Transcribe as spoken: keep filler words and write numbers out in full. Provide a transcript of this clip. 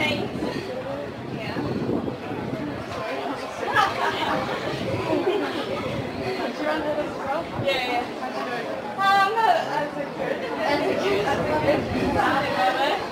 paint. Yeah. Yeah, yeah. Um, as a good. As a good. As a good.